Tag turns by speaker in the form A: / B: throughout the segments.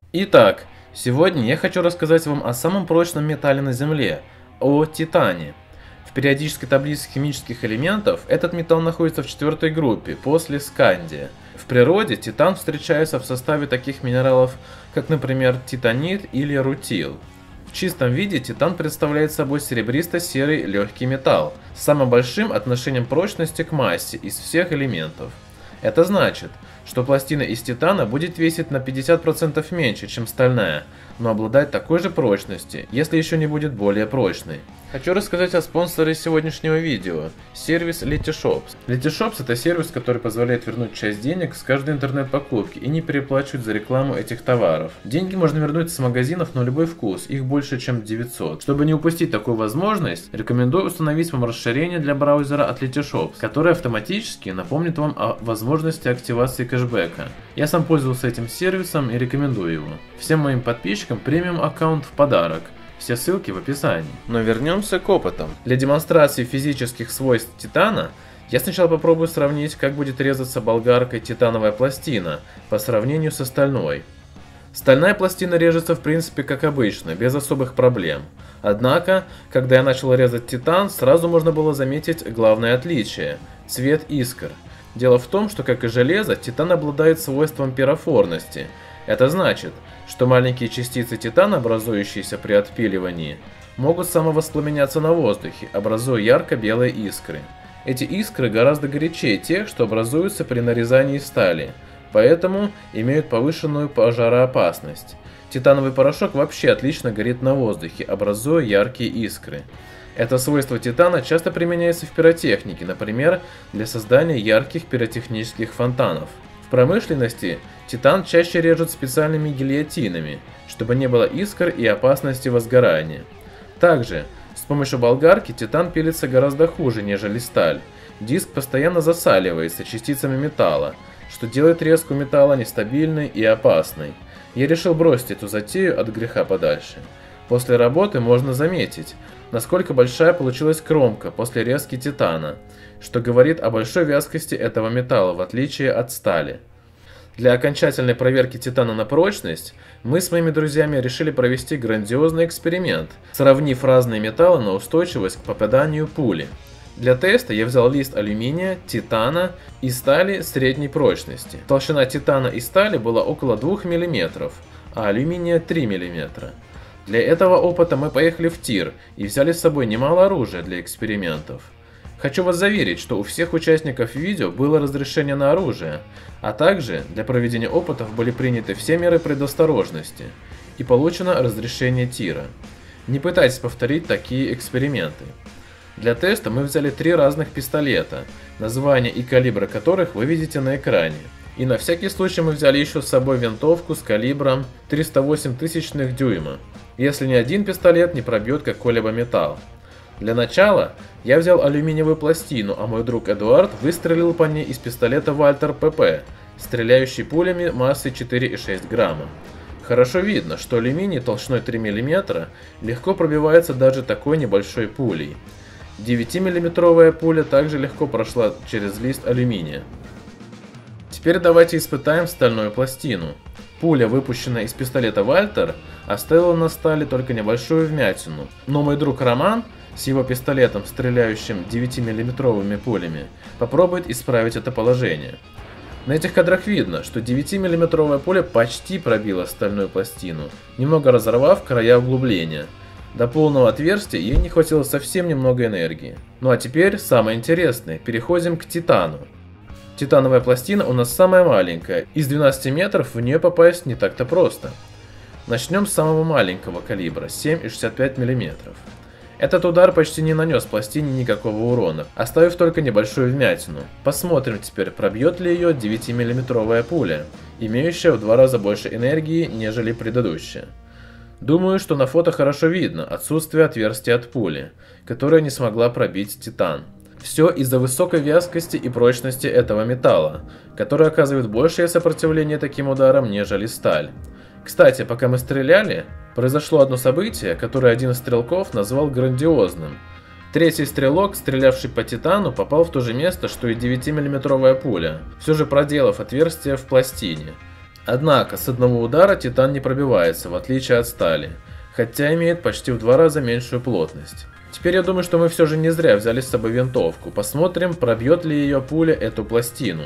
A: Итак, сегодня я хочу рассказать вам о самом прочном металле на Земле, о титане. В периодической таблице химических элементов этот металл находится в четвертой группе, после скандия. В природе титан встречается в составе таких минералов, как, например, титанит или рутил. В чистом виде титан представляет собой серебристо-серый легкий металл с самым большим отношением прочности к массе из всех элементов. Это значит, что пластина из титана будет весить на 50% меньше, чем стальная, но обладать такой же прочностью, если еще не будет более прочной. Хочу рассказать о спонсоре сегодняшнего видео – сервис Letyshops. Letyshops – это сервис, который позволяет вернуть часть денег с каждой интернет-покупки и не переплачивать за рекламу этих товаров. Деньги можно вернуть с магазинов на любой вкус, их больше чем 900. Чтобы не упустить такую возможность, рекомендую установить вам расширение для браузера от Letyshops, которое автоматически напомнит вам о возможности активации кэшбэка. Я сам пользовался этим сервисом и рекомендую его. Всем моим подписчикам премиум аккаунт в подарок. Все ссылки в описании. Но вернемся к опытам. Для демонстрации физических свойств титана я сначала попробую сравнить, как будет резаться болгаркой титановая пластина по сравнению с стальной. Стальная пластина режется в принципе как обычно, без особых проблем. Однако, когда я начал резать титан, сразу можно было заметить главное отличие – цвет искр. Дело в том, что, как и железо, титан обладает свойством пирофорности. Это значит, что маленькие частицы титана, образующиеся при отпиливании, могут самовоспламеняться на воздухе, образуя ярко-белые искры. Эти искры гораздо горячее тех, что образуются при нарезании стали, поэтому имеют повышенную пожароопасность. Титановый порошок вообще отлично горит на воздухе, образуя яркие искры. Это свойство титана часто применяется в пиротехнике, например, для создания ярких пиротехнических фонтанов. В промышленности титан чаще режут специальными гильотинами, чтобы не было искр и опасности возгорания. Также с помощью болгарки титан пилится гораздо хуже, нежели сталь. Диск постоянно засаливается частицами металла, что делает резку металла нестабильной и опасной. Я решил бросить эту затею от греха подальше. После работы можно заметить, насколько большая получилась кромка после резки титана, что говорит о большой вязкости этого металла, в отличие от стали. Для окончательной проверки титана на прочность, мы с моими друзьями решили провести грандиозный эксперимент, сравнив разные металлы на устойчивость к попаданию пули. Для теста я взял лист алюминия, титана и стали средней прочности. Толщина титана и стали была около 2 мм, а алюминия 3 мм. Для этого опыта мы поехали в тир и взяли с собой немало оружия для экспериментов. Хочу вас заверить, что у всех участников видео было разрешение на оружие, а также для проведения опытов были приняты все меры предосторожности и получено разрешение тира. Не пытайтесь повторить такие эксперименты. Для теста мы взяли 3 разных пистолета, названия и калибры которых вы видите на экране. И на всякий случай мы взяли еще с собой винтовку с калибром 308 тысячных дюйма, если ни один пистолет не пробьет какой-либо металл. Для начала я взял алюминиевую пластину, а мой друг Эдуард выстрелил по ней из пистолета Вальтер ПП, стреляющий пулями массой 4,6 грамма. Хорошо видно, что алюминий толщиной 3 мм легко пробивается даже такой небольшой пулей. 9-миллиметровая пуля также легко прошла через лист алюминия. Теперь давайте испытаем стальную пластину. Пуля, выпущенная из пистолета Вальтер, оставила на стали только небольшую вмятину, но мой друг Роман с его пистолетом, стреляющим 9-миллиметровыми пулями, попробует исправить это положение. На этих кадрах видно, что 9-миллиметровая пуля почти пробила стальную пластину, немного разорвав края углубления. До полного отверстия ей не хватило совсем немного энергии. Ну а теперь самое интересное, переходим к титану. Титановая пластина у нас самая маленькая, из 12 метров в нее попасть не так-то просто. Начнем с самого маленького калибра, 7,65 мм. Этот удар почти не нанес пластине никакого урона, оставив только небольшую вмятину. Посмотрим теперь, пробьет ли ее 9-миллиметровая пуля, имеющая в 2 раза больше энергии, нежели предыдущая. Думаю, что на фото хорошо видно отсутствие отверстия от пули, которая не смогла пробить титан. Все из-за высокой вязкости и прочности этого металла, который оказывает большее сопротивление таким ударам, нежели сталь. Кстати, пока мы стреляли, произошло одно событие, которое один из стрелков назвал грандиозным. Третий стрелок, стрелявший по титану, попал в то же место, что и 9-миллиметровая пуля, все же проделав отверстие в пластине. Однако с одного удара титан не пробивается, в отличие от стали, хотя имеет почти в 2 раза меньшую плотность. Теперь я думаю, что мы все же не зря взяли с собой винтовку. Посмотрим, пробьет ли ее пуля эту пластину.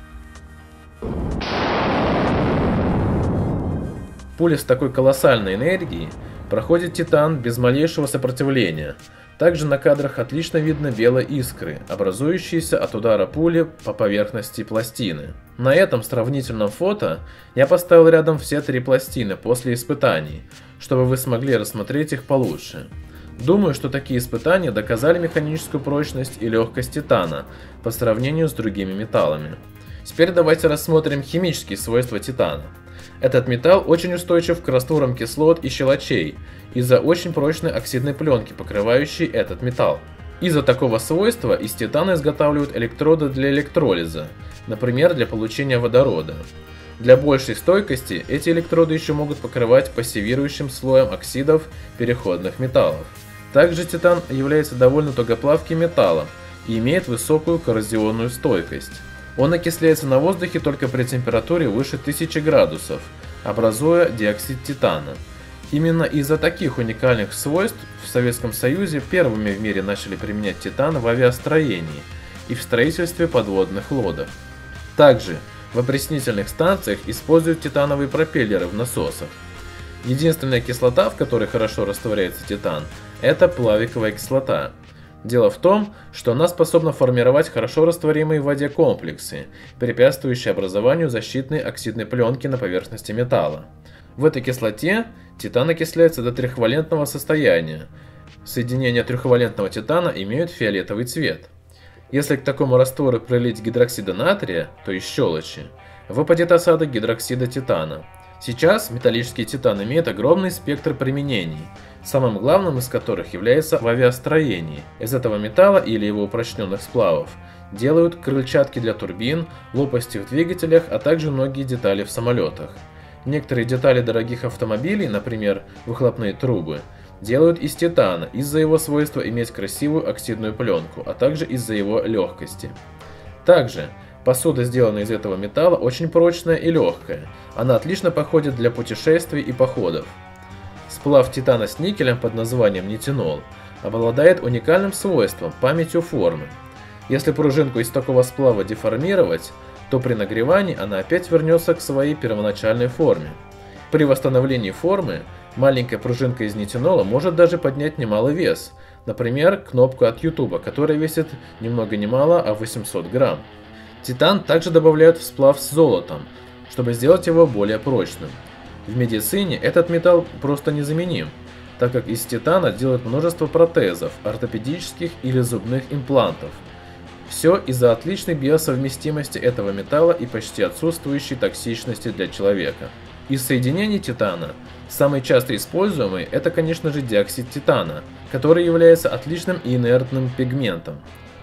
A: Пуля с такой колоссальной энергией проходит титан без малейшего сопротивления. Также на кадрах отлично видно белые искры, образующиеся от удара пули по поверхности пластины. На этом сравнительном фото я поставил рядом все 3 пластины после испытаний, чтобы вы смогли рассмотреть их получше. Думаю, что такие испытания доказали механическую прочность и легкость титана по сравнению с другими металлами. Теперь давайте рассмотрим химические свойства титана. Этот металл очень устойчив к растворам кислот и щелочей из-за очень прочной оксидной пленки, покрывающей этот металл. Из-за такого свойства из титана изготавливают электроды для электролиза, например, для получения водорода. Для большей стойкости эти электроды еще могут покрывать пассивирующим слоем оксидов переходных металлов. Также титан является довольно тугоплавким металлом и имеет высокую коррозионную стойкость. Он окисляется на воздухе только при температуре выше 1000 градусов, образуя диоксид титана. Именно из-за таких уникальных свойств в Советском Союзе первыми в мире начали применять титан в авиастроении и в строительстве подводных лодок. Также в опреснительных станциях используют титановые пропеллеры в насосах. Единственная кислота, в которой хорошо растворяется титан, это плавиковая кислота. Дело в том, что она способна формировать хорошо растворимые в воде комплексы, препятствующие образованию защитной оксидной пленки на поверхности металла. В этой кислоте титан окисляется до трихвалентного состояния. Соединения трехвалентного титана имеют фиолетовый цвет. Если к такому раствору пролить гидроксида натрия, то есть щелочи, выпадет осадок гидроксида титана. Сейчас металлический титан имеет огромный спектр применений, самым главным из которых является в авиастроении. Из этого металла или его упрочненных сплавов делают крыльчатки для турбин, лопасти в двигателях, а также многие детали в самолетах. Некоторые детали дорогих автомобилей, например, выхлопные трубы, делают из титана из-за его свойства иметь красивую оксидную пленку, а также из-за его легкости. Также посуда, сделанная из этого металла, очень прочная и легкая. Она отлично подходит для путешествий и походов. Сплав титана с никелем под названием нитинол обладает уникальным свойством – памятью формы. Если пружинку из такого сплава деформировать, то при нагревании она опять вернется к своей первоначальной форме. При восстановлении формы маленькая пружинка из нитинола может даже поднять немалый вес, например, кнопку от YouTube, которая весит ни много ни мало, а 800 грамм. Титан также добавляют в сплав с золотом, чтобы сделать его более прочным. В медицине этот металл просто незаменим, так как из титана делают множество протезов, ортопедических или зубных имплантов. Все из-за отличной биосовместимости этого металла и почти отсутствующей токсичности для человека. Из соединений титана самый часто используемый это, конечно же, диоксид титана, который является отличным и инертным пигментом.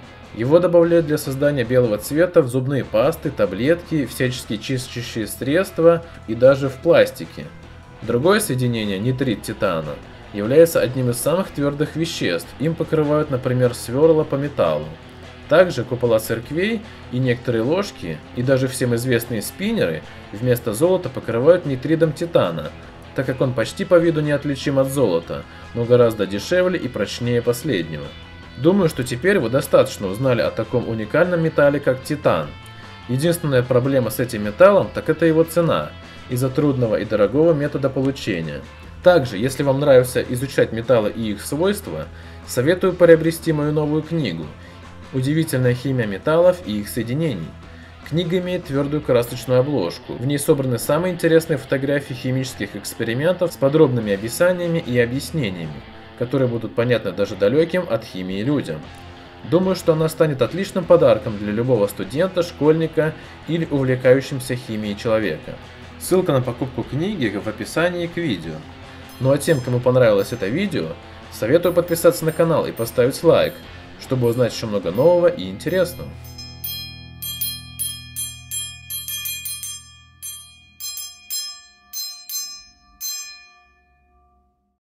A: Его добавляют для создания белого цвета в зубные пасты, таблетки, всяческие чистящие средства и даже в пластике. Другое соединение, нитрит титана, является одним из самых твердых веществ, им покрывают, например, сверла по металлу. Также купола церквей и некоторые ложки, и даже всем известные спиннеры, вместо золота покрывают нитридом титана, так как он почти по виду неотличим от золота, но гораздо дешевле и прочнее последнего. Думаю, что теперь вы достаточно узнали о таком уникальном металле, как титан. Единственная проблема с этим металлом, так это его цена, из-за трудного и дорогого метода получения. Также, если вам нравится изучать металлы и их свойства, советую приобрести мою новую книгу «Удивительная химия металлов и их соединений». Книга имеет твердую красочную обложку. В ней собраны самые интересные фотографии химических экспериментов с подробными описаниями и объяснениями, которые будут понятны даже далеким от химии людям. Думаю, что она станет отличным подарком для любого студента, школьника или увлекающимся химией человека. Ссылка на покупку книги в описании к видео. Ну а тем, кому понравилось это видео, советую подписаться на канал и поставить лайк, чтобы узнать еще много нового и интересного.